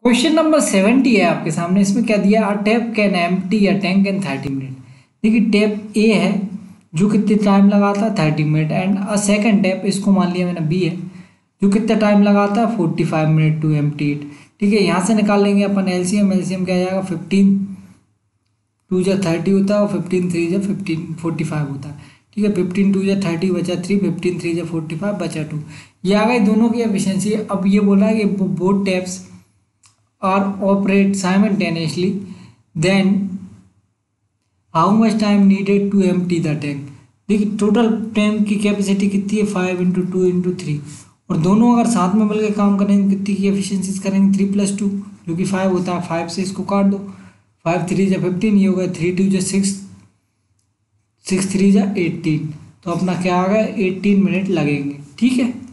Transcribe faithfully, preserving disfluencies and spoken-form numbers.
Question number seventy है आपके सामने। इसमें क्या दिया, अ टैप कैन एम्प्टी या टैंक इन थर्टी मिनट। देखिए टैप ए है जो कितने टाइम लगाता है thirty minute, and a second tap, इसको मान लिया मैंने बी है, जो कितना टाइम लगाता है forty five minute to empty it. ठीक है, यहाँ से निकाल लेंगे अपन एलसीएम। एलसीएम क्या आ जाएगा, फिफ्टीन टू जा थर्टी होता है और फिफ्टीन थ्री जा फिफ्टीन फोर्टी फाइव होता है। ठीक है, फिफ्टीन टू जा थर्टी बचा थ्री, फिफ्टीन थ्री जा फोर्टी फाइव बचा टू। ये आ गई दोनों की एफिशिएंसी। अब ये बोला है कि both taps or operate simultaneously, then how much time needed to empty the tank। देखिए टोटल टैंक की कैपेसिटी कितनी है, five into two into three, और दोनों अगर साथ में मिलकर काम करेंगे कितनी की एफिशिएंसीज करेंगे, थ्री प्लस टू जो कि फाइव होता है। फाइव से इसको काट दो, फाइव थ्री जा फिफ्टीन, ये हो गया थ्री टू जा सिक्स, सिक्स थ्री जा एटीन। तो अपना क्या आ गया, एटीन मिनट लगेंगे। ठीक है।